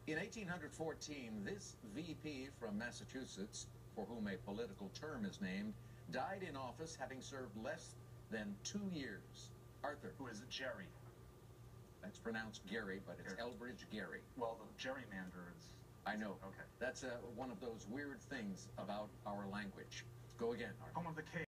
In 1814, this VP from Massachusetts, for whom a political term is named, died in office having served less than 2 years. Arthur. Who is it? Jerry. That's pronounced Gary, but it's Elbridge Gerry. Well, the gerrymander is... I know. Okay. That's one of those weird things about our language. Go again, Arthur. Home of the cave.